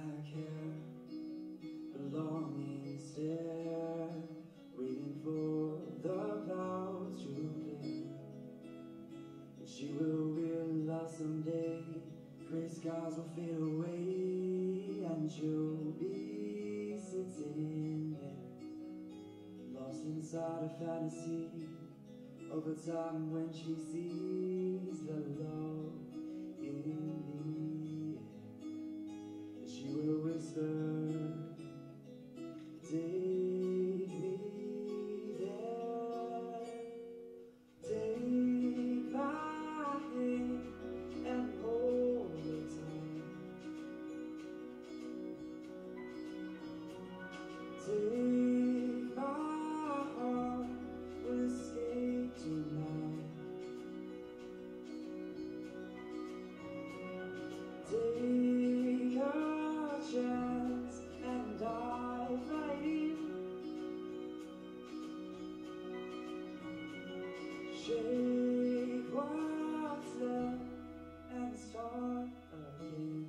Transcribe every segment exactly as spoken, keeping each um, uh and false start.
black hair, a longing stare, waiting for the clouds to clear. And she will realize someday gray skies will fade away, and she'll be sitting there, lost inside a fantasy of a time when she sees the love in the air. And she will whisper, take me there, take my hand and hold me tight, take my heart will escape tonight, take a chance and dive right in, shake what's left and start again.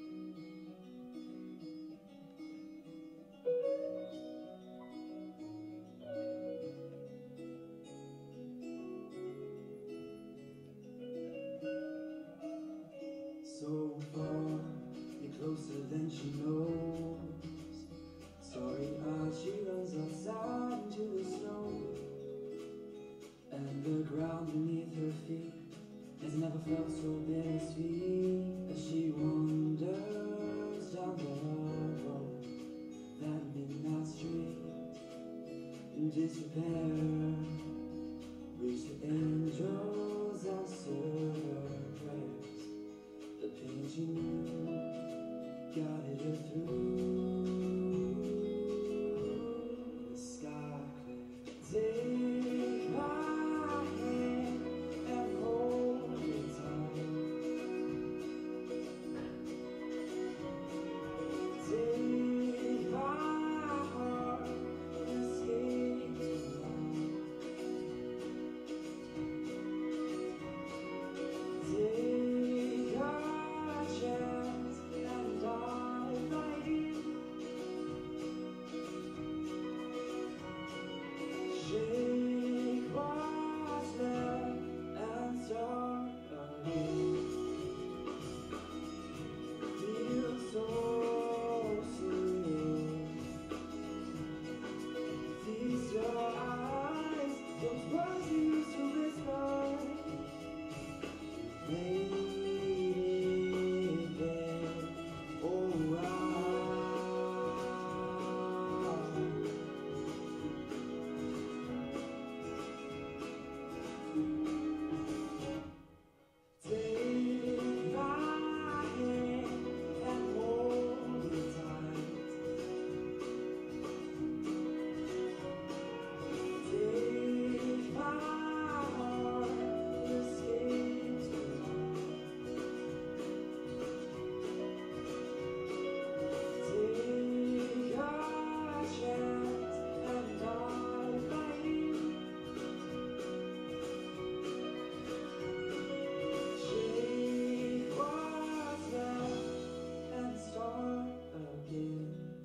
So far, you're closer than she knows. Story-eyed, she runs outside into the snow, and the ground beneath her feet has never felt so bittersweet as she wanders down the road, that midnight street, in disrepair. Reach the angels, answer her prayers. The pain she knew guided her through. The sky clear. Take my hand and hold me tight. Take my heart and escape tonight. Take a chance and dive right in, shake what's left and start again. Feel so serene. Feast your eyes, those words you used to whisper. Waiting there, oh take my hand and hold me tight. Take my heart, escape tonight. Take a chance and dive right in, shake what's left and start again.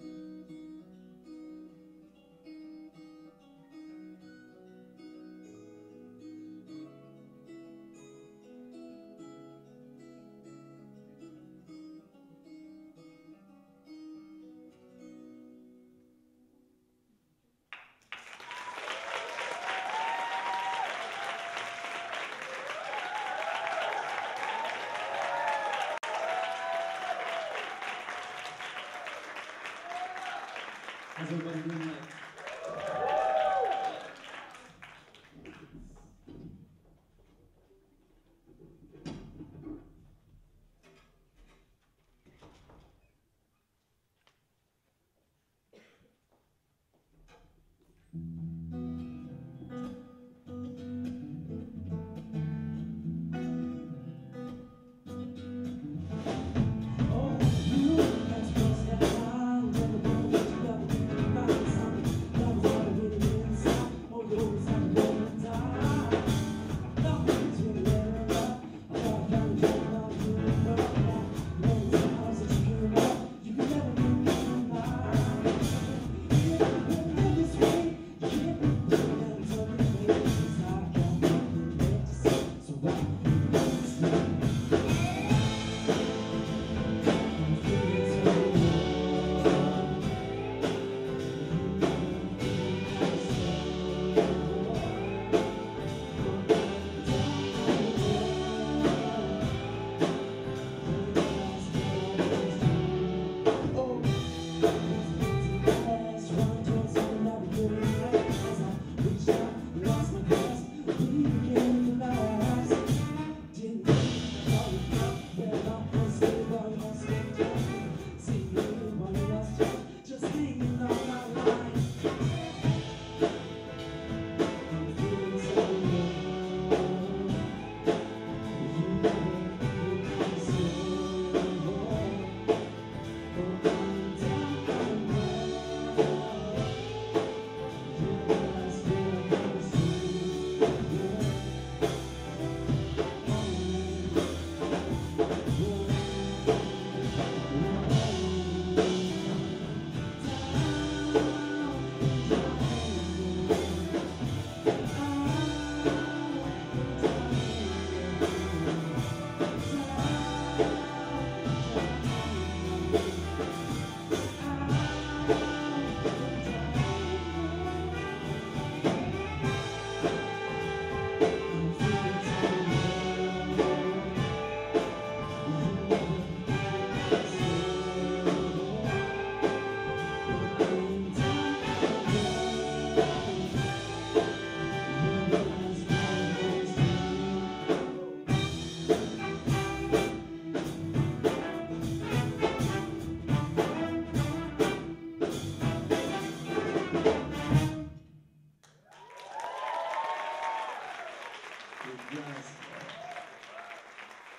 How's everybody doing tonight? Oh, you, that's just that I never know what you ever think about.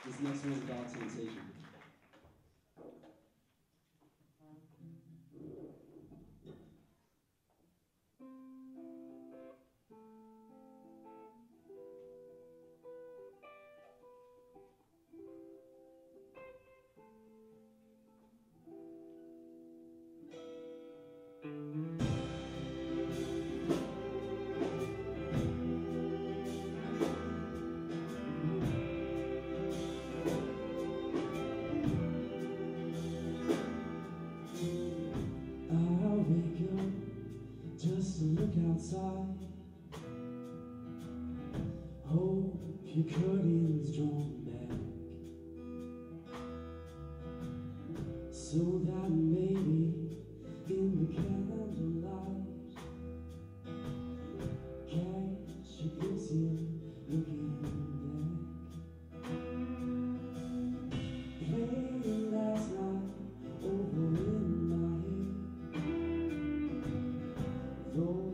This next one is about temptation. Outside, hope your curtains drawn back, so that maybe in the candlelight, catch you busy looking back. Playing last night over in my head, though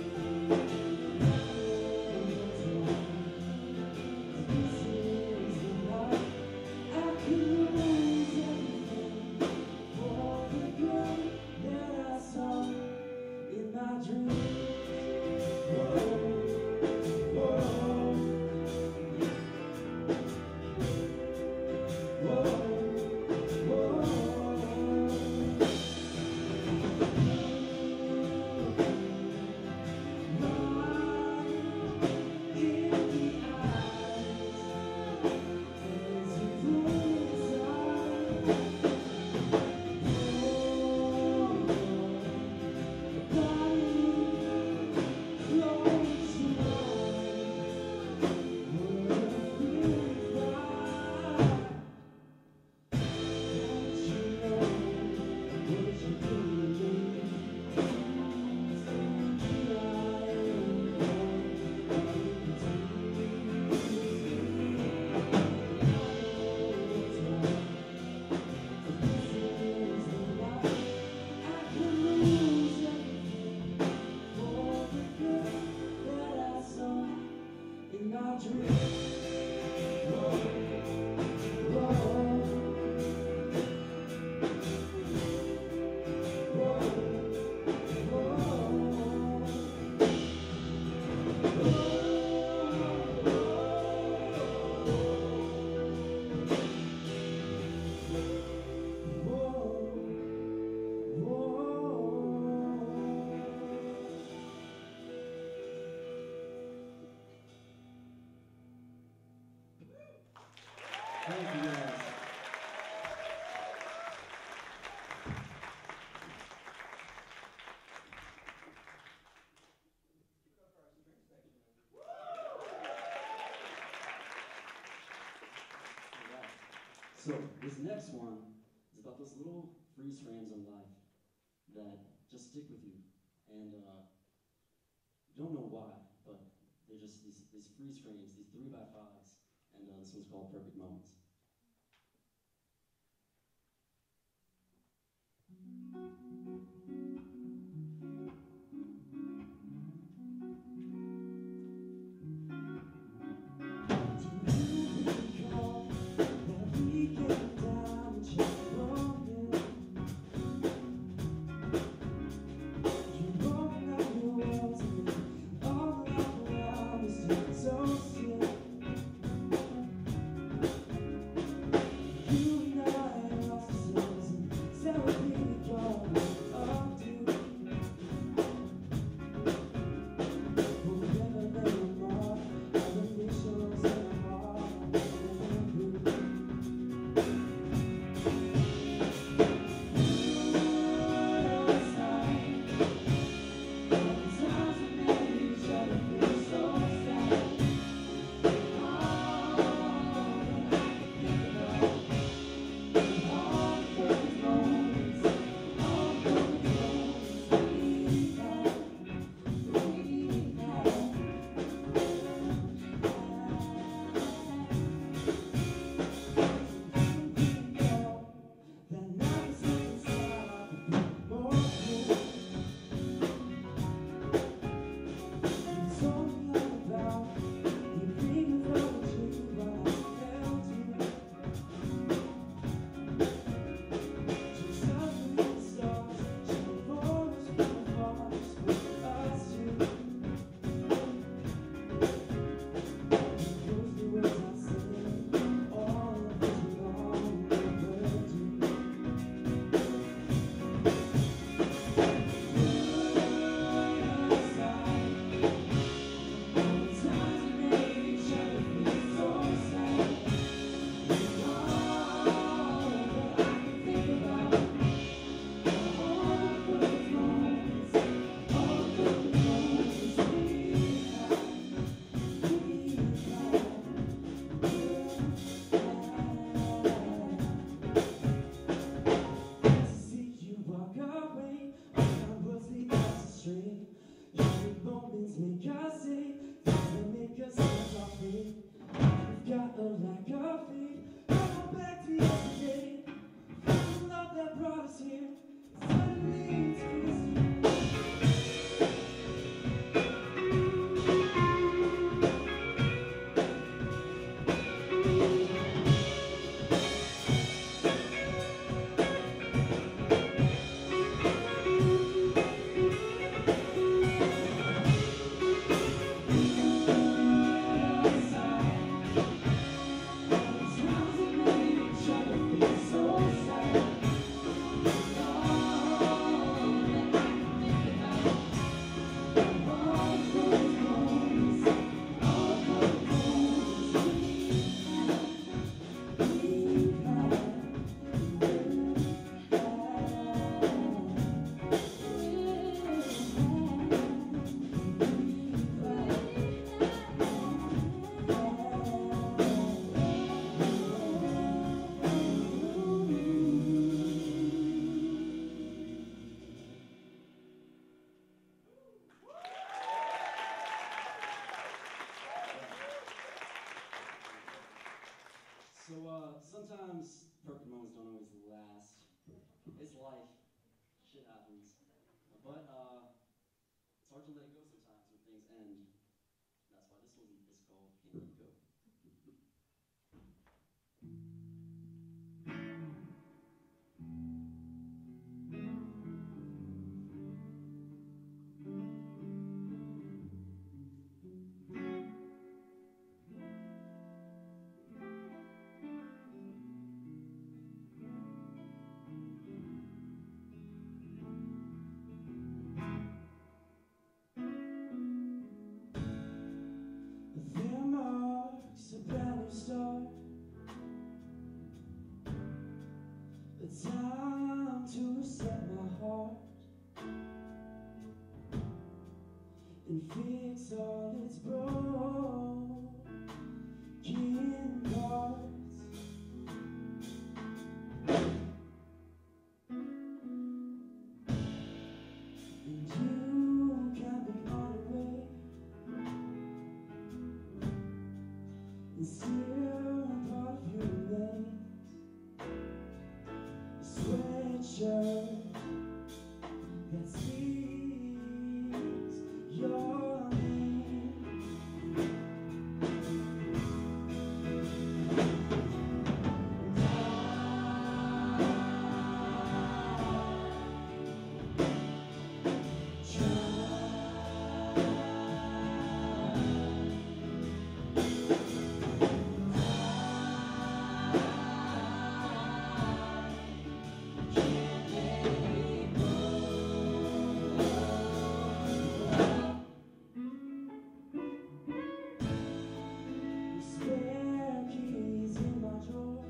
This is Thank you guys. So this next one is about those little freeze frames in life that just stick with you, and uh, you don't know why, but they're just these, these freeze frames, these three by fives, and uh, this one's called Perfect Moments. So uh, sometimes perfect moments don't always last. It's life. Shit happens. But uh, it's hard to let go sometimes when things end. That's why this one is called Can't Let Go. The time to reset my heart and fix all its broken parts. And you can be on the way and still part of your remains. Sweatshirt that speaks your name. And spare keys in my drawer.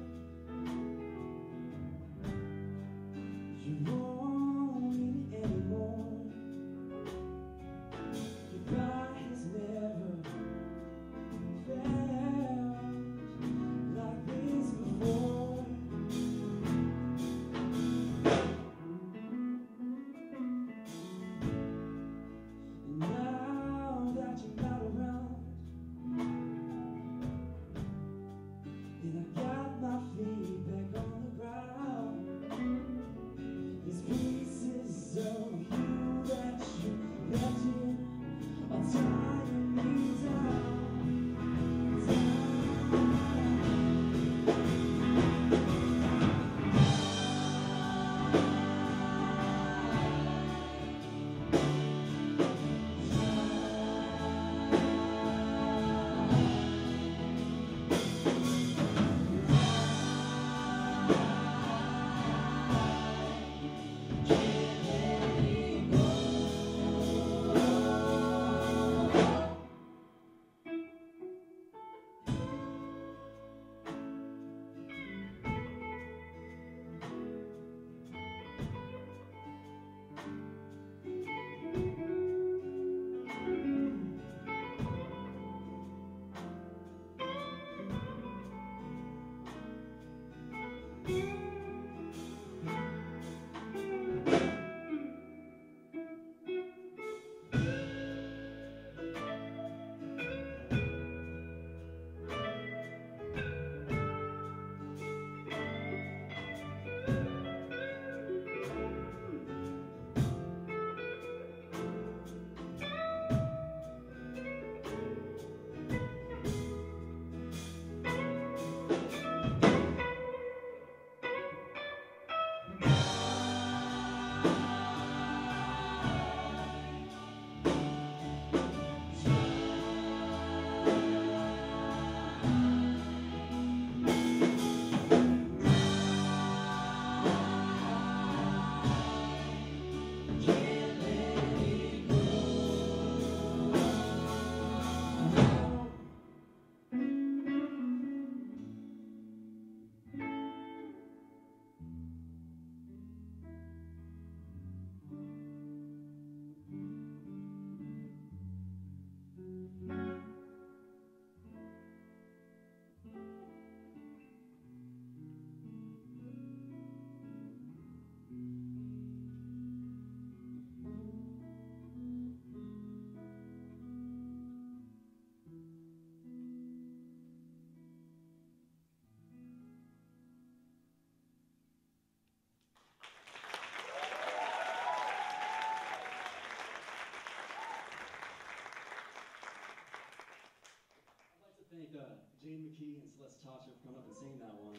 You won't need it anymore. Goodbye has never felt like this before. And now that you're not around, and I got my feet back on the ground, there's pieces of you that you left here are tying me down, down. Thank uh, Jane McKee and Celeste Tasha for coming up and singing that one.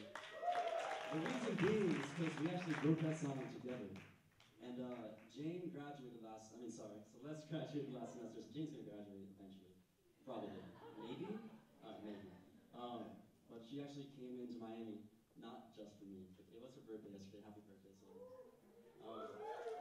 The reason being is because we actually wrote that song together. And uh, Jane graduated last, I mean, sorry, Celeste graduated last semester, so Jane's going to graduate eventually. Probably. Maybe? Uh, maybe. Um, but she actually came into Miami, not just for me. It was her birthday yesterday. Happy birthday, Celeste. Um,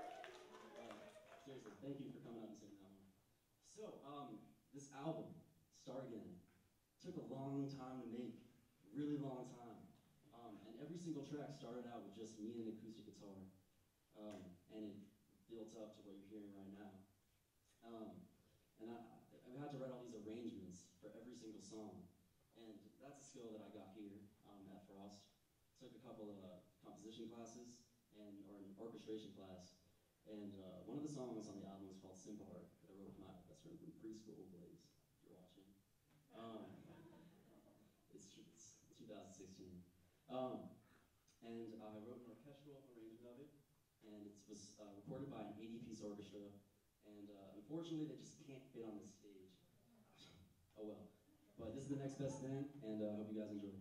uh, seriously, thank you for coming up and singing that one. So, um, this album, Start Again, took a long time to make, really long time. Um, and every single track started out with just me and an acoustic guitar, um, and it built up to what you're hearing right now. Um, and I, I had to write all these arrangements for every single song, and that's a skill that I got here um, at Frost. Took a couple of uh, composition classes and or an orchestration class, and uh, one of the songs on the album is called Simple Harp that I wrote with my best friend from preschool, Blaze, if you're watching. Um, it's, it's two thousand sixteen. Um, and I wrote an orchestral arrangement of it, and it was uh, recorded by an eighty-piece orchestra, and uh, unfortunately they just can't fit on this stage. Oh well. But this is the next best thing, and I uh, hope you guys enjoy.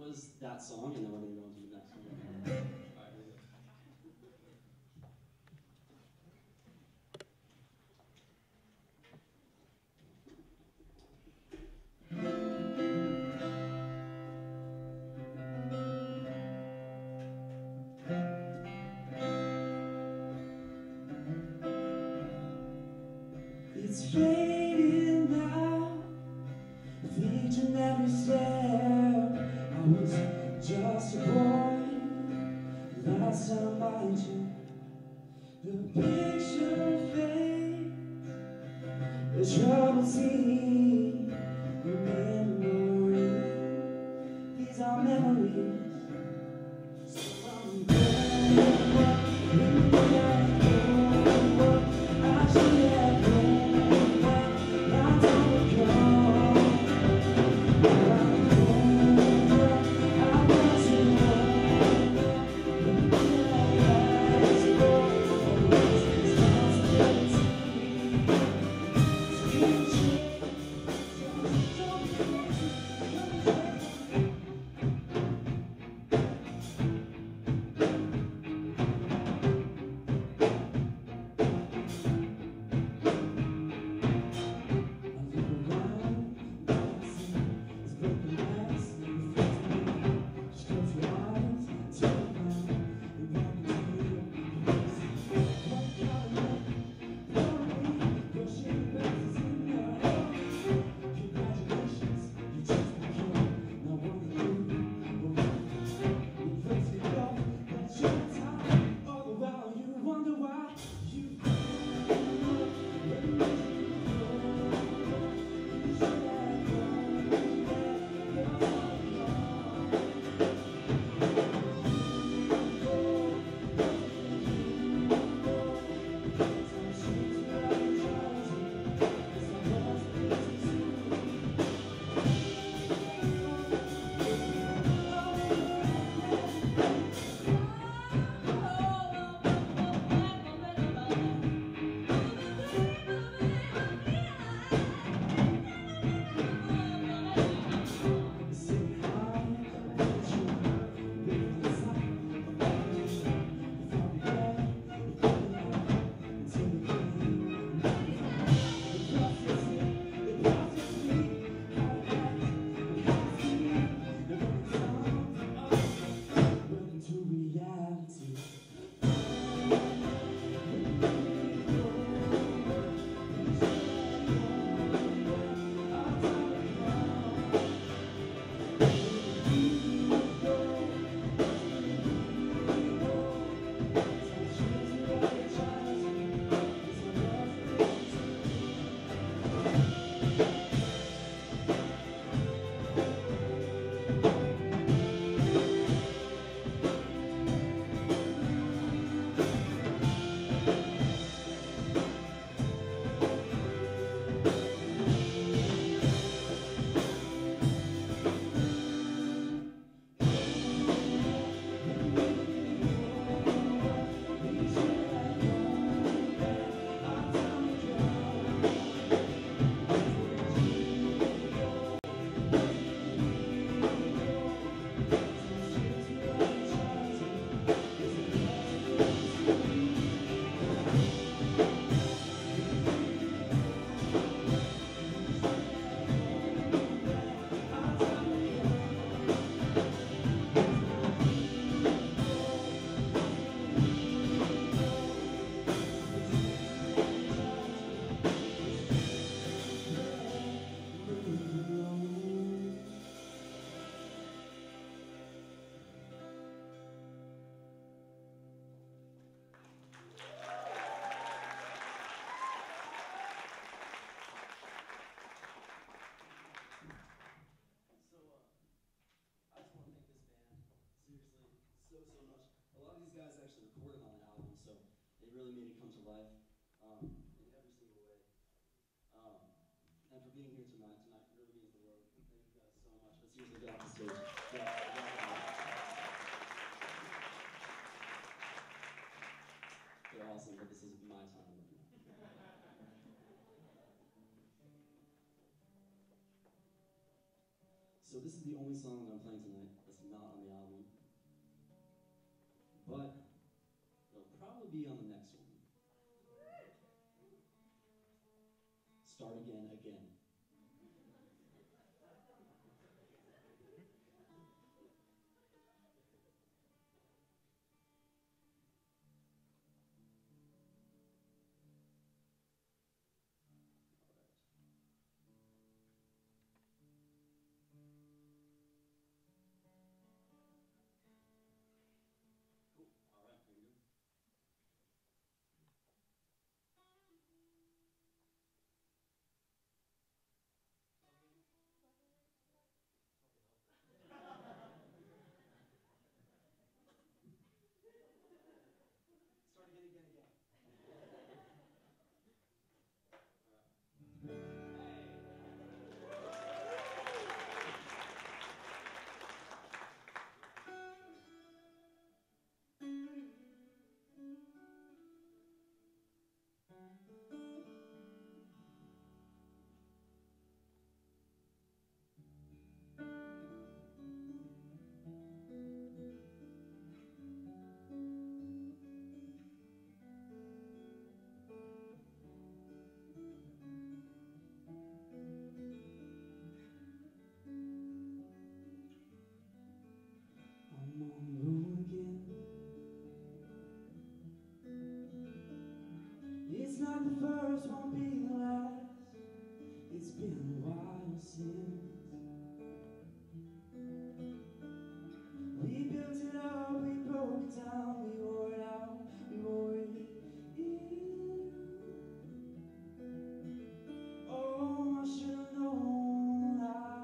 was that song, and then we're going to go into the next one. All right, here we go. It's fading now, featuring every step. I was just a boy, last time I met you. The picture fades, the trouble scene, the memory. These are memories. So I'm going back, going back, I should have gone back, not long ago. I'm going back, I wasn't wrong. Let's go, always responsibility. So you change, just don't really made it come to life um, in every single way. Um, and for being here tonight, tonight really means the world. Thank you guys so much. Let's seriously get off the stage. Yeah, yeah. They're awesome, but this is my time right now. So this is the only song that I'm playing tonight that's but they'll probably be on the next one. Start again, again. It's not the first, won't be the last. It's been a while since we built it up, we broke it down, we wore it out, we wore it in. Oh, I should've known I,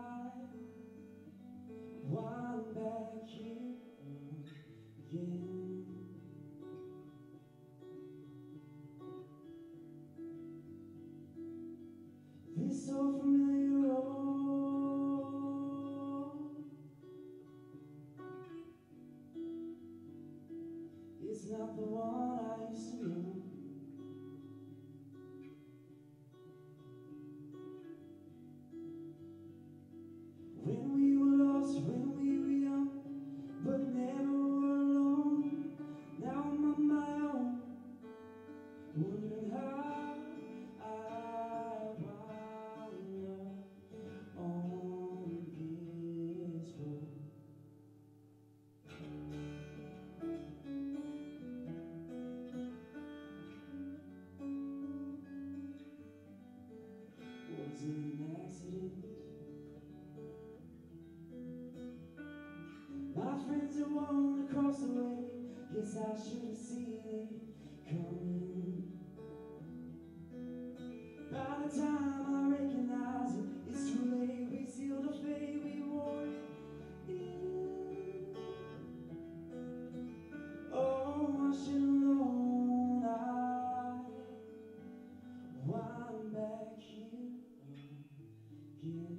why I'm back here again. This so familiar road, it's not the one I used to know. When we were lost, when we were young, but never were alone. Now I'm on my own, wondering how I was it an accident? My friends are walking across the way. Guess I should have seen it coming. By the time I recognize it, it's too late. We sealed the fate, we wore it in. Oh, I should have known I, why I'm back here again.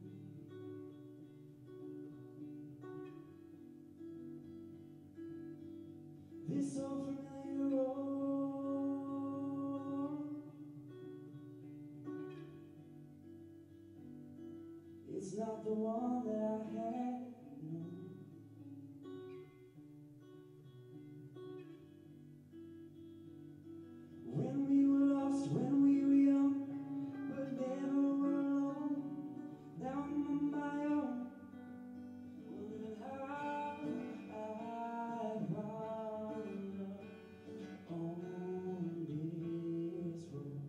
This so familiar road, it's not the one that I had known. When we were lost, when we were young, but never were alone. Now I'm on my own, wondering how I wound up on this road.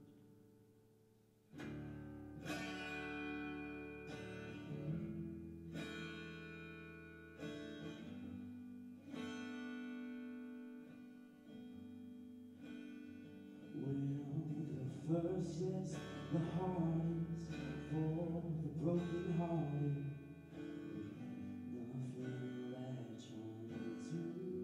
Well, the first is the hardest for the broken hearted. Nothing latch on to.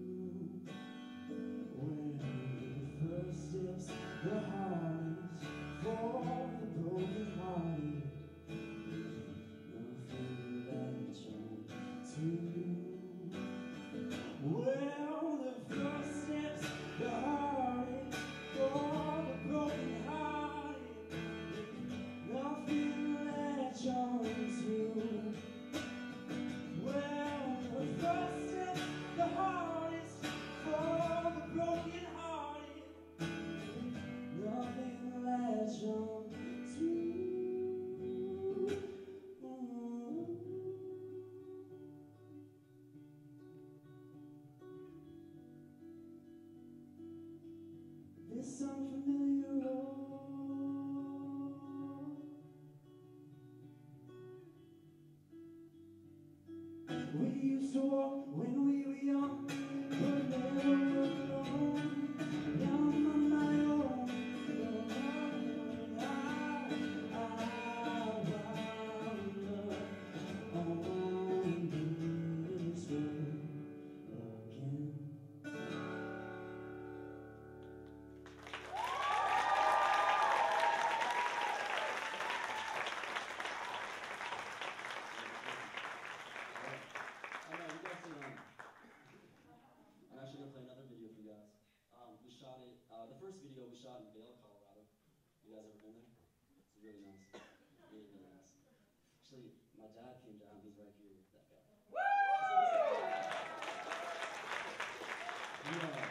Well, the first step's the hardest for the broken hearted. Nothing latch on to. Well, the first step's the hardest for the broken hearted. Nothing latch on to. Well, the first step, the hardest We used to walk when we were young, but never alone. Now I'm on my own. I, I wonder on this road again. Video we shot in Vail, Colorado. You guys ever been there? It's really nice. Really, really nice. Actually, my dad came down. He's right here with that guy. He, uh,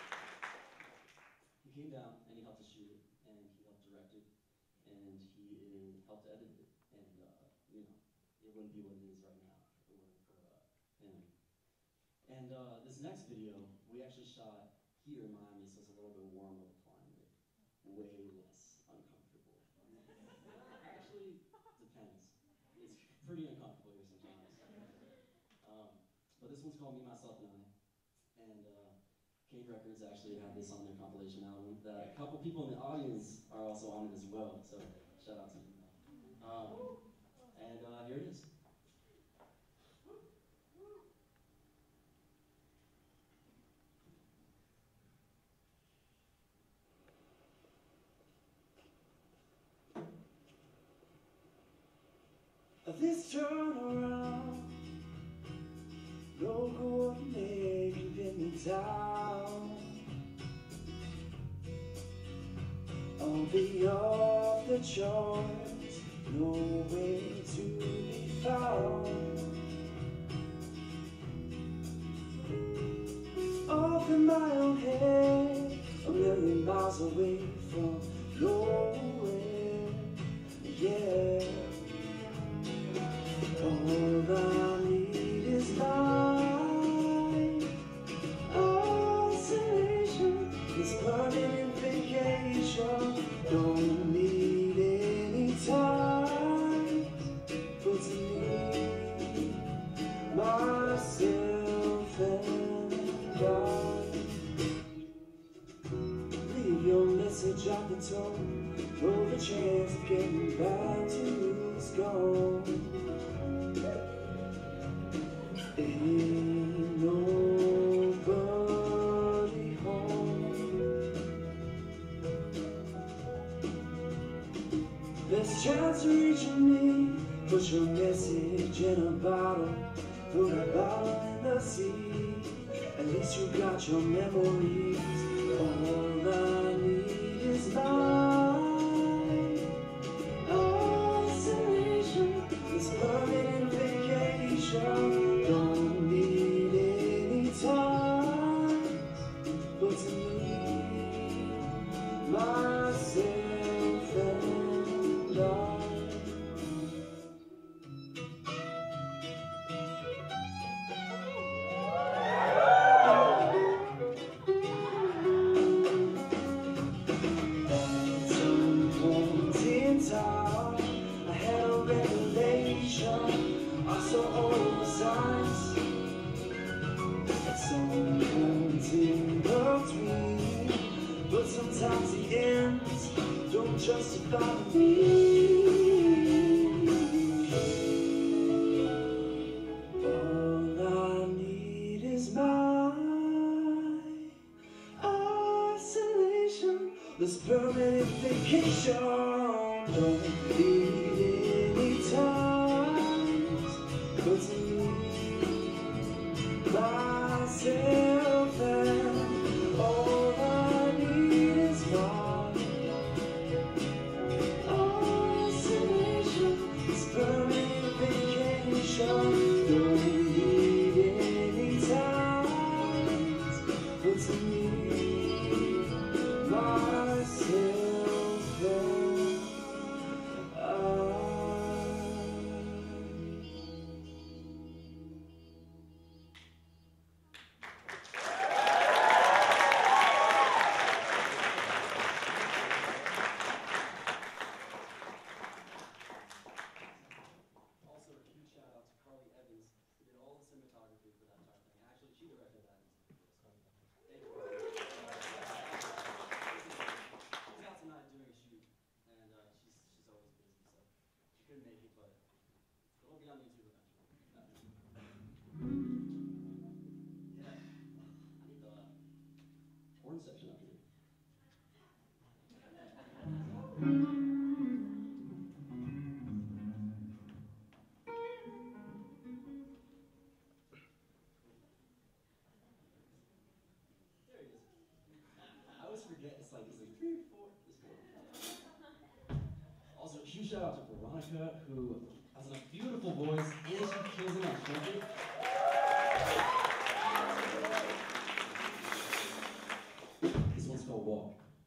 he came down and he helped us shoot it, and he helped direct it, and he uh, helped edit it. And uh, you know, it wouldn't be what it is right now if it weren't for uh, him. And uh, this next video we actually shot here in Miami, so it's a little bit warmer climate, way less uncomfortable. Actually, depends. It's pretty uncomfortable here sometimes. Um, but this one's called Me, Myself, and I. And uh, Cave Records actually had this on their compilation album that a couple people in the audience are also on it as well, so shout out to you. Um, and uh, here it is. This turnaround, no coordinate can pin me down. I'll be off the charts, nowhere to be found. Off in my own head, a million miles away from nowhere, yeah. All I need is my isolation, this permanent vacation. Don't need any time, but to me, myself and I. Leave your message on the tone, throw the chance of getting back to you is gone. Ain't nobody home. There's chance of reaching me. Put your message in a bottle, put a bottle in the sea. At least you got your memories. All I need is my isolation, this permanent vacation. Don't need any time, but to me, myself and I. At some point in time, I had a revelation. I saw all the signs. At some point in between, but sometimes the ends don't justify me. All I need is my isolation, this permanent vacation. Don't need any time, but to me, myself and all I need is my isolation, this permanent vacation. Don't need any time, but to me, myself and I. she directed that. Thank you. She's out tonight doing a shoot, and uh, she's she's always busy, so she couldn't make it, but it'll be on YouTube eventually. Yeah, I need the horn section up here. It's like, is it three or four? This one. Also, huge shout out to Veronica, who has a beautiful voice, and she kills it on trumpet. This one's called Walk.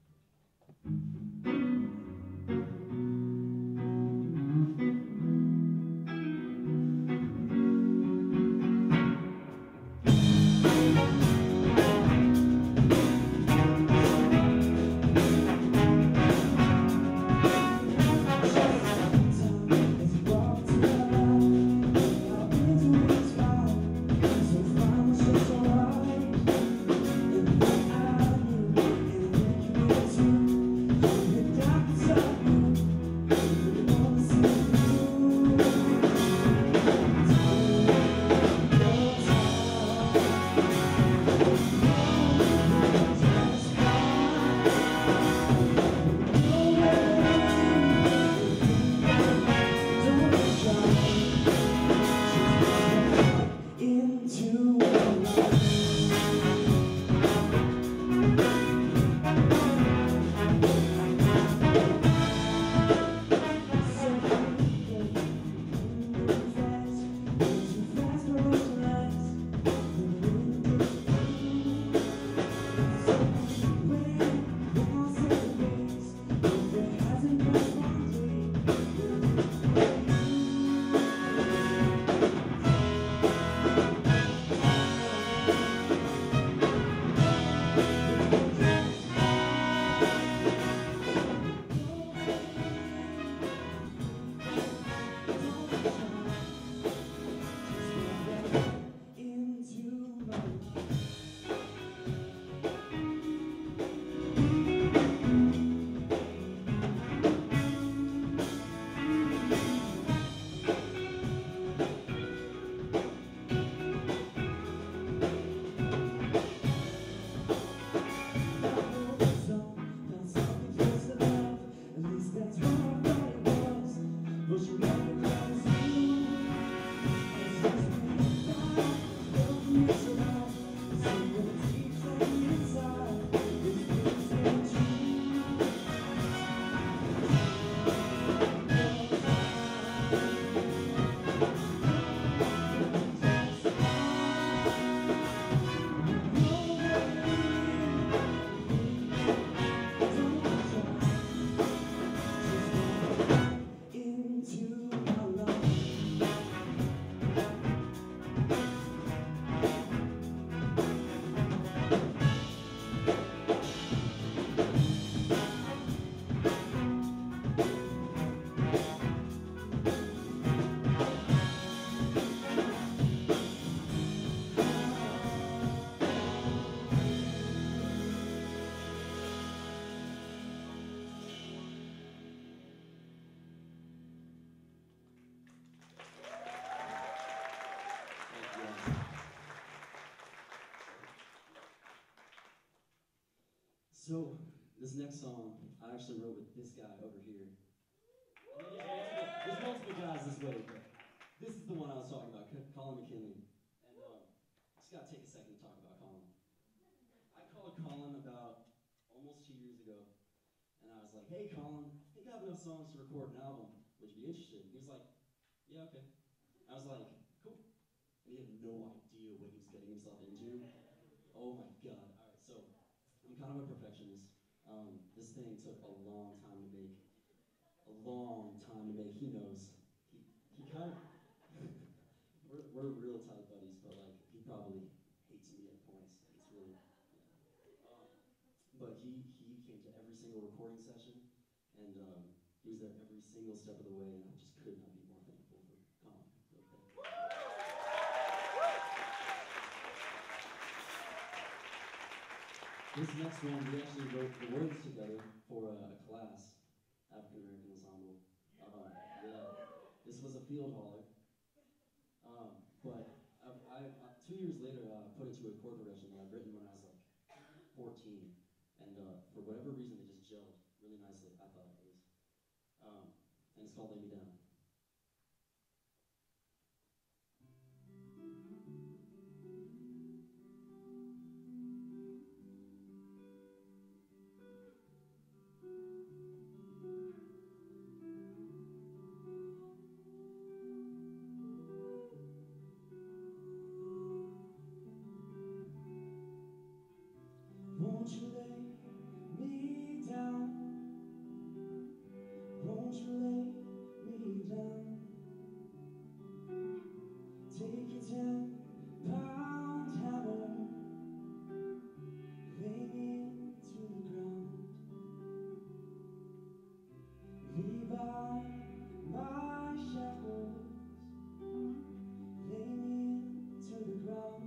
So, this next song, I actually wrote with this guy over here. There's multiple guys this way, but this is the one I was talking about, Colin McKinley. And um, just gotta take a second to talk about Colin. I called Colin about almost two years ago, and I was like, hey Colin, I think I have enough songs to record an album. Would you be interested? And he was like, yeah, okay. I was like, cool. And he had no idea what he was getting himself into. Oh my god. Alright, so I'm kind of a perfectionist. Um, this thing took a long time to make. A long time to make. He knows. He he kind of we're we're real tight buddies, but like he probably hates me at points. It's really yeah. Um, but he he came to every single recording session, and um, he was there every single step of the way, and I just could not be more thankful for Colin. So thank you. This next one, we actually wrote the words together for a, a class, African American ensemble. Um, yeah, this was a field holler, um, but I, I, I, two years later, I uh, put it to a chord progression that I'd written when I was like fourteen, and uh, for whatever reason, it just gelled really nicely. I thought it was, um, and it's called "Lay Me Down." Won't you lay me down? Won't you lay me down? Take your ten pound hammer, lay me into the ground. Leave by my shackles, lay me into the ground.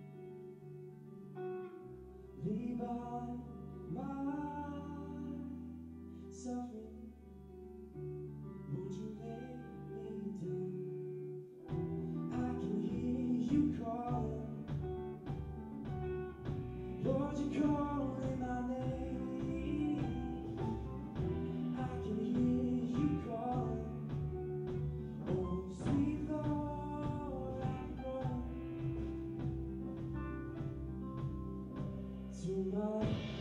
Leave by my suffering, won't you lay me down? I can hear you calling, Lord, you're calling my name. I can hear you calling, oh sweet Lord, I'm going to my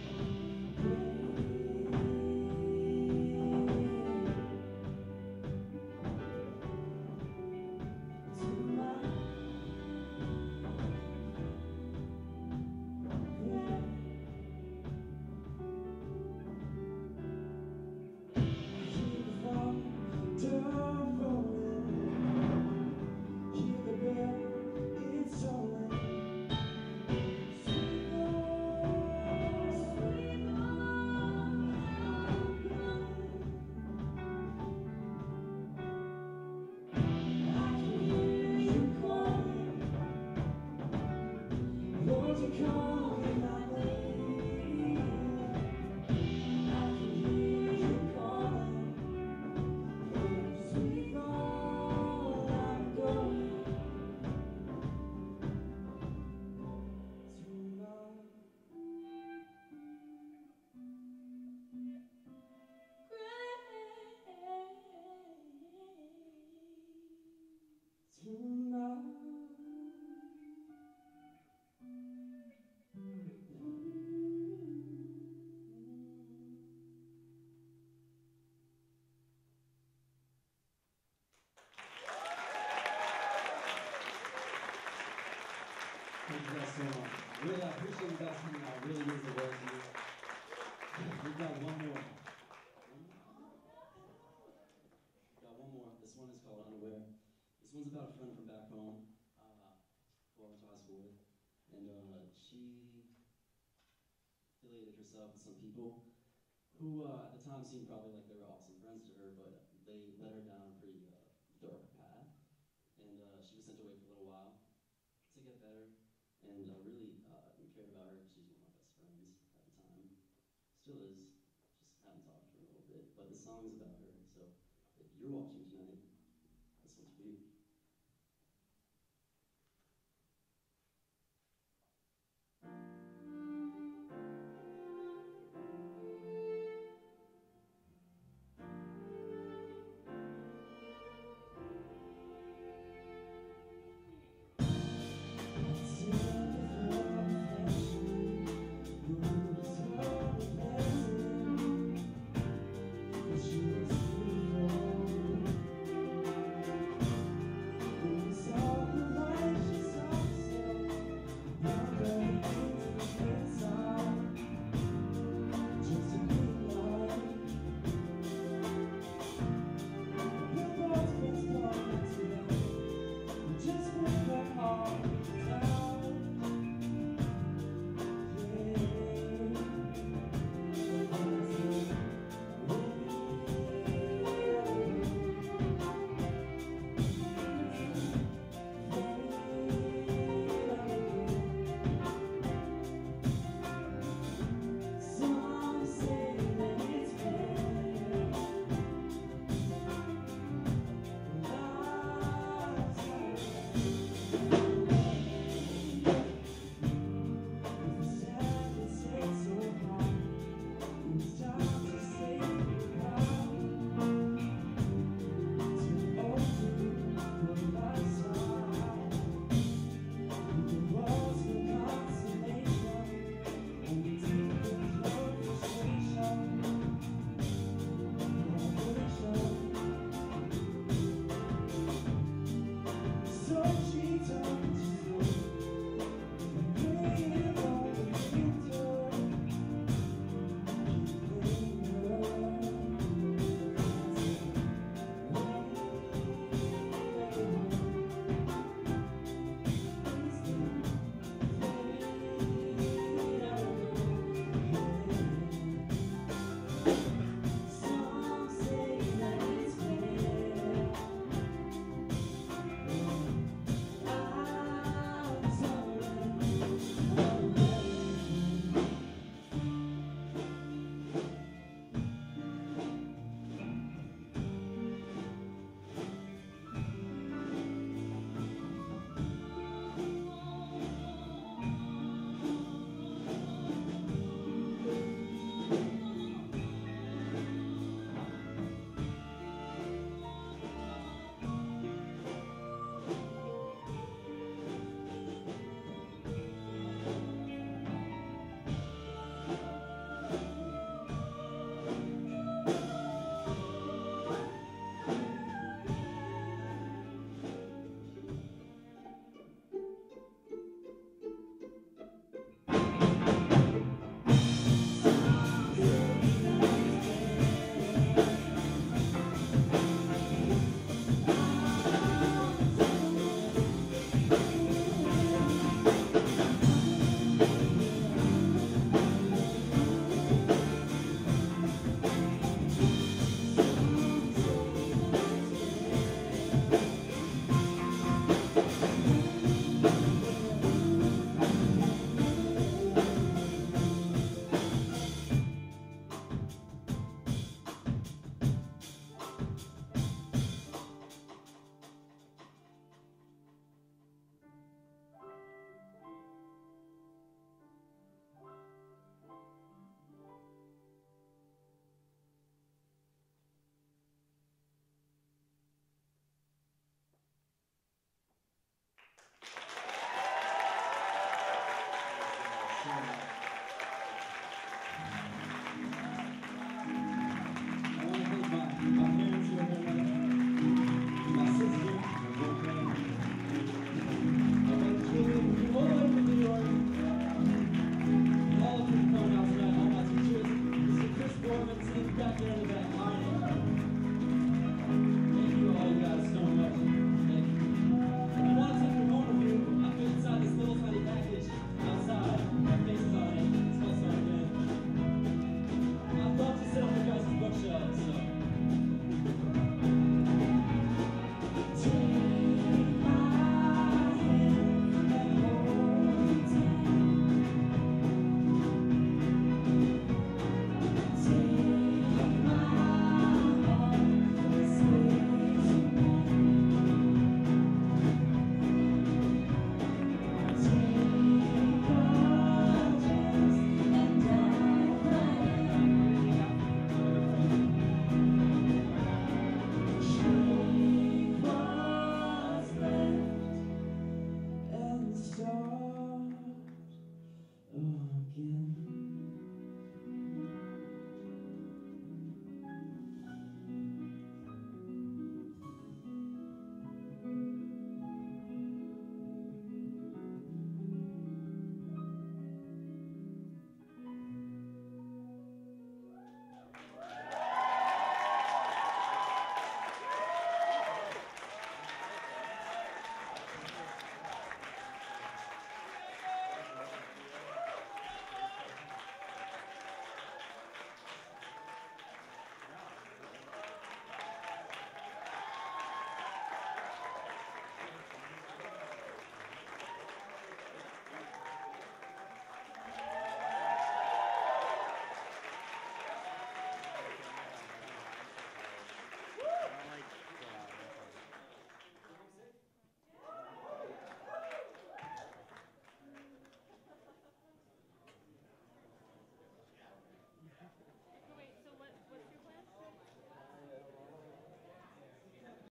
Thank you guys so much. Really, I appreciate you guys coming out. Really means the world to me. We've got one more. We've got one more. This one is called Unaware. This one's about a friend from back home, uh, who I went to high school with. And uh, she affiliated herself with some people who uh, at the time seemed probably like they were awesome friends to her, but they led her down a pretty uh, dark path. And uh, she was sent away for a little while to get better. And I really uh, cared about her. She's one of my best friends at the time. Still is. Just haven't talked to her in a little bit. But the song is about her. So if you're watching tonight, this one's for you. She was beautiful. so much.